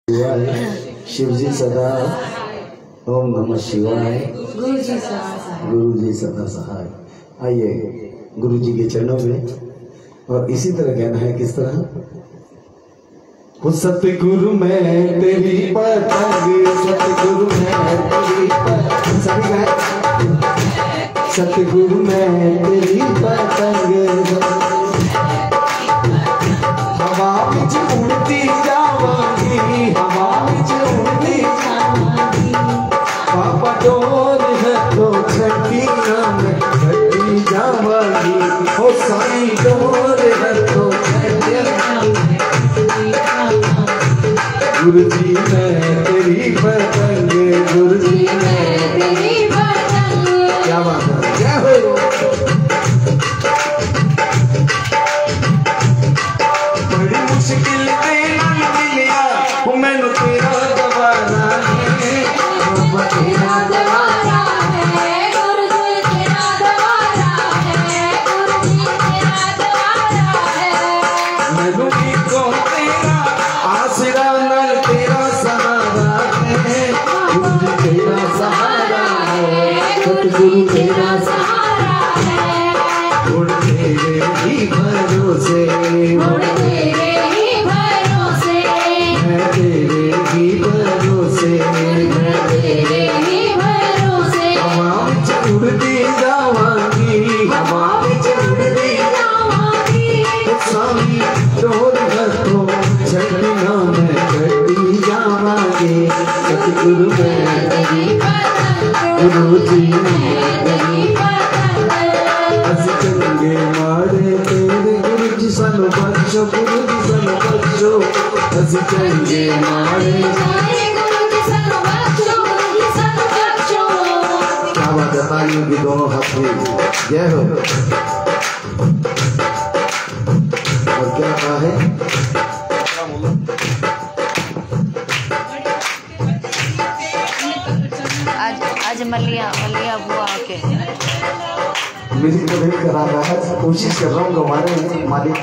शिव जी सदा ओम नमः शिवाय, गुरु जी सदा सहाय। आइए गुरु जी के चरणों में, और इसी तरह कहना है। किस तरह? सतगुरु मैं तेरी पतंग, सतगुरु मैं तेरी पतंग, सतगुरु मैं तेरी पतंग, हवा विच उड़ती जावांगी, हवा विच उड़ती जावांगी, बाबा डोर है तो छठी मैं छठी जावांगी, ओ साईं डोर है तो गुरु जी मैं तेरी पतंग, गुरु जी मैं तेरी पतंग। क्या बात है, क्या हो? बड़ी मुश्किल मिलिया मैनू तेरा गवारा है, बाबा तेरा गवारा है, गुरु जी तेरा गवारा है, गुरु जी तेरा गवारा है। मैनू भी को तेरा आसरा नल तेरा सहारा है, गुरु जी तेरा सहारा है, सतगुरु तेरा सहारा है। उड़ तेरे ही भरोसे, उड़ तेरे ही भरोसे, मैं तेरे ही भरोसे, मैं तेरे ही भरोसे। हवा विच उड़ती जावांगी, हवा विच उड़ती जावांगी, सामी डोर हथों छड़ना मैं छड़ी जावांगी। सतगुरु मैं तेरी पतंग, गुरु जी मैं तेरी पतंग, असी चंगे माड़े तेरे गुरु जी सानू बख्शो, गुरु जी सानू बख्शो, असी चंगे माड़े गुरु जी सानू बख्शो, गुरु जी सानू बख्शो। क्या बात है, तालियों की दोनों हाथ में जय हो। और क्या कहा है? आज मलिया बुआ के म्यूजिक को भेंट करा रहा है, कोशिश कर रहा हूँ गवाने में मालिक।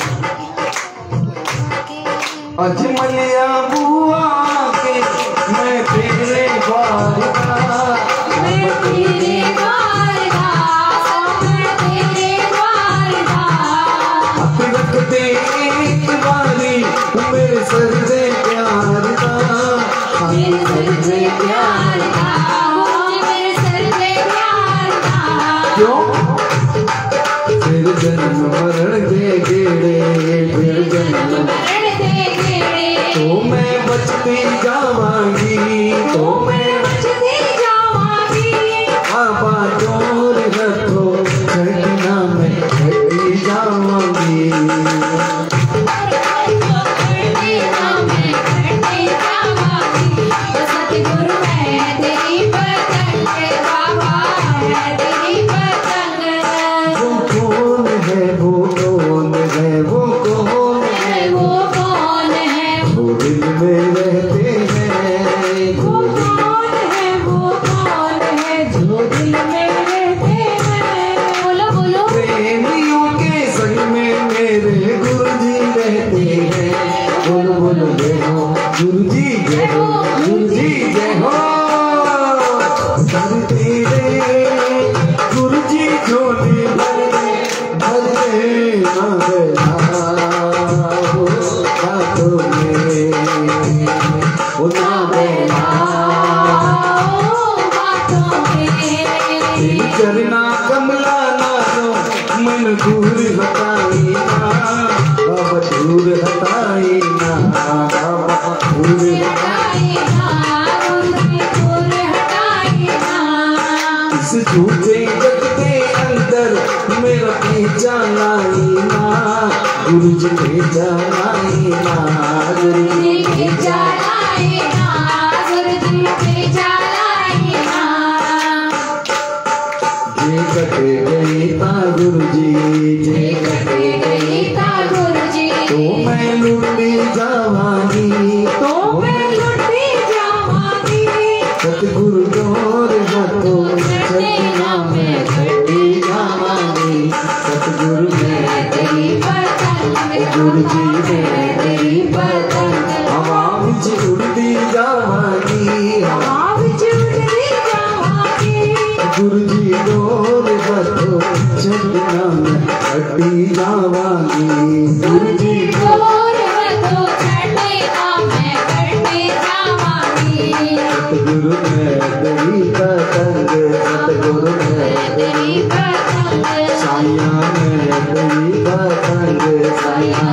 आज मलिया बुआ के मैं तेरे द्वार का, मैं तेरे द्वार का, मैं तेरे द्वार का, हाथ रख दे एक बारी मेरे सर से प्यार का, मेरे सर से प्यार का, मेरे सर से प्यार का। क्यों? फिर जन्म मरण दे गेड़े, फिर जन्म मरण दे गेड़े, तो मैं बचती जावांगी, तो मैं बचती जावांगी, बाबा डोर रखो छड़ना मैं छड़ी जावांगी, सतगुरु मैं तेरी पतंग, बाबा मैं तेरी पतंग। वो कौन है, वो कौन है, वो कौन है, वो कौन है, वो दिल में रहते हैं, वो कौन है, वो कौन है, जो दिल में रहते हैं। बोलो बोलो। प्रेमियों के संग में मेरे गुरु जी रहते हैं, बोलो बोलो जय हो गुरु जी, जय हो गुरु जी, जय हो। कर तेरे गुरु जी झोली भर दे ना बेलाओ बातों में, ना बेलाओ बातों में, चरना कमला ना दो मन दूर हटाई ना, बाबा दूर हटाई ना, बाबा दूर हटाई ना, दूर हटाई ना। इस झूठे जग के अंदर मेरा पहचान आई ना, गुरु जी पहचान आई ना, गुरु जी पहचान आई ना, गुरु जी पहचान आई ना। जे कटे गई ता गुरु जी, जे कटे गई ता गुरु जी, तो मैं लुटी जावांगी, तो मैं लुटी जावांगी, सतगुरु डोर हाथों छड़ना मैं छड़ी जावांगी, सतगुरु मैं तेरी पतंग, गुरु जी मैं तेरी पतंग, हवा विच उड़ती नाम कटी जावांगी गुरु जी बोल है तो छठे नाम कटी जावांगी सतगुरु मैं तेरी पतंग सतगुरु मैं तेरी पतंग साया मैं तेरी पतंग साया